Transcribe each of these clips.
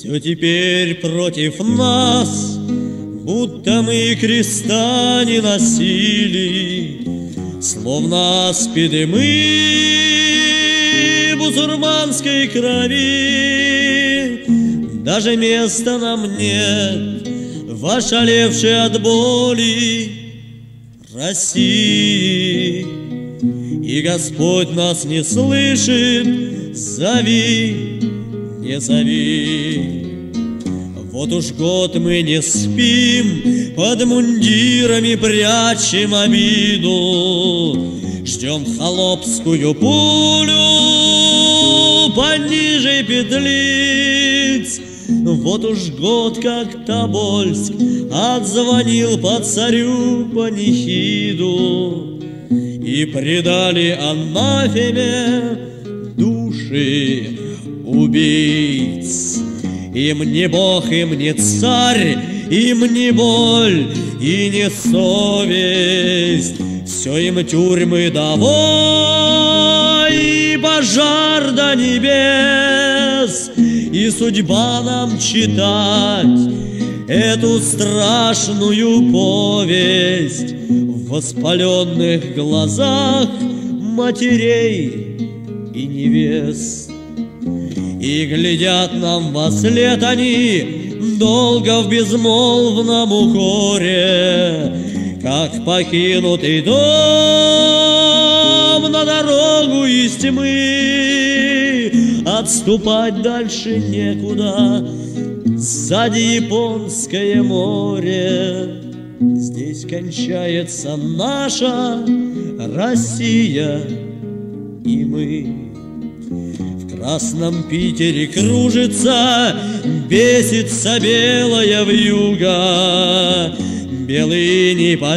Все теперь против нас, будто мы креста не носили, словно аспиды мы бусурманской крови. Даже места нам нет в ошалевшей от боли России. И Господь нас не слышит, зови, не зови. Вот уж год мы не спим, под мундирами прячем обиду, ждем холопскую пулю пониже петлиц. Вот уж год, как Тобольск отзвонил по царю панихиду, и предали анафеме души убийц. Им не Бог, им не царь, им не боль и не совесть. Все им тюрьмы домой и пожар до небес. И судьба нам читать эту страшную повесть в воспаленных глазах матерей и невест. И глядят нам вослед они долго в безмолвном укоре, как покинутый дом на дорогу из тьмы. Отступать дальше некуда, сзади Японское море. Здесь кончается наша Россия и мы. В красном Питере кружится, бесится белая вьюга. Белый иней по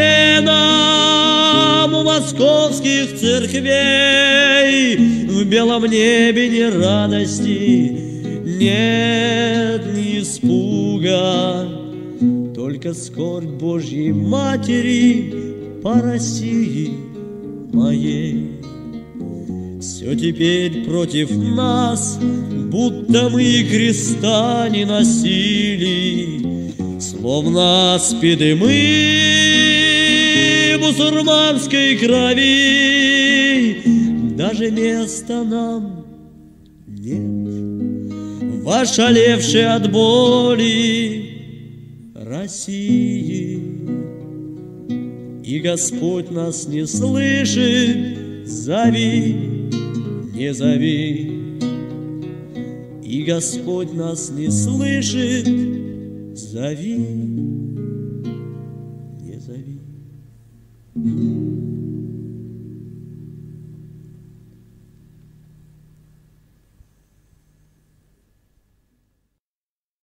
стенам у московских церквей. В белом небе ни радости, нет ни испуга, только скорбь Божьей Матери по России моей. Все теперь против нас, будто мы креста не носили, словно аспиды мы бусурманской крови. Даже места нам нет в ошалевшей от боли России. И Господь нас не слышит, зови, не зови. И Господь нас не слышит, зови, не зови.